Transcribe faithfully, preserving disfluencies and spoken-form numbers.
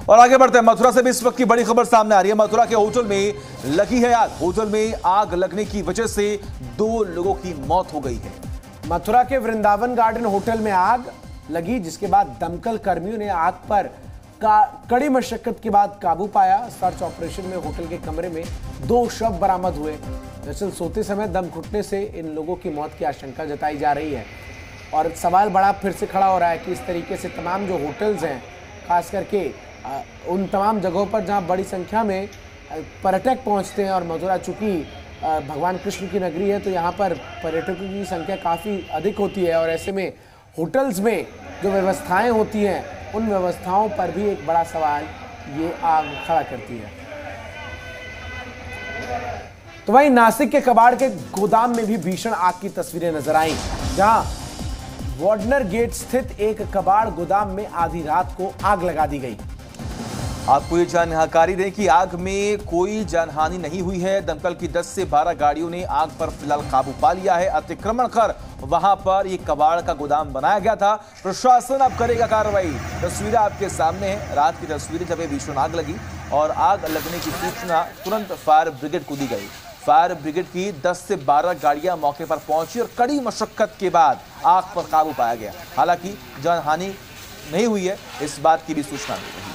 और आगे बढ़ते हैं, मथुरा से भी इस वक्त की बड़ी खबर सामने आ रही है। मथुरा के होटल में लगी है आग। होटल में आग लगने की वजह से दो लोगों की मौत हो गई है। मथुरा के वृंदावन गार्डन होटल में आग लगी, जिसके बाद दमकल कर्मियों ने आग पर का कड़ी मशक्कत के बाद काबू पाया। सर्च ऑपरेशन में होटल के कमरे में दो शव बरामद हुए। दरअसल सोते समय दम घुटने से इन लोगों की मौत की आशंका जताई जा रही है और सवाल बड़ा फिर से खड़ा हो रहा है कि इस तरीके से तमाम जो होटल्स हैं, खास करके उन तमाम जगहों पर जहां बड़ी संख्या में पर्यटक पहुंचते हैं, और मथुरा चूंकि भगवान कृष्ण की नगरी है तो यहाँ पर पर्यटकों की संख्या काफ़ी अधिक होती है, और ऐसे में होटल्स में जो व्यवस्थाएं होती हैं उन व्यवस्थाओं पर भी एक बड़ा सवाल ये आग खड़ा करती है। तो वहीं नासिक के कबाड़ के गोदाम में भी भीषण आग की तस्वीरें नजर आईं, जहां वार्डनर गेट स्थित एक कबाड़ गोदाम में आधी रात को आग लगा दी गई। आपको ये जानकारी दें कि आग में कोई जानहानि नहीं हुई है। दमकल की दस से बारह गाड़ियों ने आग पर फिलहाल काबू पा लिया है। अतिक्रमण कर वहां पर ये कबाड़ का गोदाम बनाया गया था। प्रशासन अब करेगा कार्रवाई। तस्वीरें आपके सामने हैं, रात की तस्वीरें जब ये भीषण आग लगी और आग लगने की सूचना तुरंत फायर ब्रिगेड को दी गई। फायर ब्रिगेड की दस से बारह गाड़ियां मौके पर पहुंची और कड़ी मशक्कत के बाद आग पर काबू पाया गया। हालांकि जानहानि नहीं हुई है, इस बात की भी सूचना मिली।